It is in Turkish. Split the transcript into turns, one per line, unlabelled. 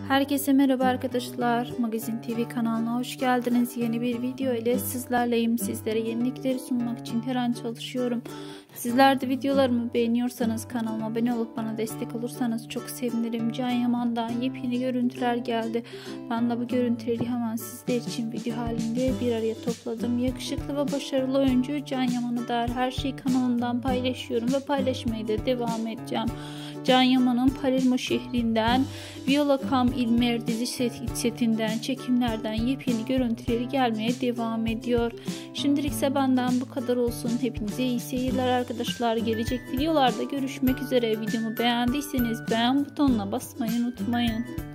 Herkese merhaba arkadaşlar. Magazin TV kanalına hoş geldiniz. Yeni bir video ile sizlerleyim. Sizlere yenilikleri sunmak için her an çalışıyorum. Sizler de videolarımı beğeniyorsanız kanalıma abone olup bana destek olursanız çok sevinirim. Can Yaman'dan yepyeni görüntüler geldi. Ben de bu görüntüleri hemen sizler için video halinde bir araya topladım. Yakışıklı ve başarılı oyuncu Can Yaman'a dair her şeyi kanalımdan paylaşıyorum ve paylaşmaya da devam edeceğim. Can Yaman'ın Palermo şehrinden Viola Cam İlmer dizi setinden çekimlerden yepyeni görüntüleri gelmeye devam ediyor. Şimdilik ise benden bu kadar olsun. Hepinize iyi seyirler arkadaşlar. Gelecek videolarda görüşmek üzere. Videomu beğendiyseniz beğen butonuna basmayı unutmayın.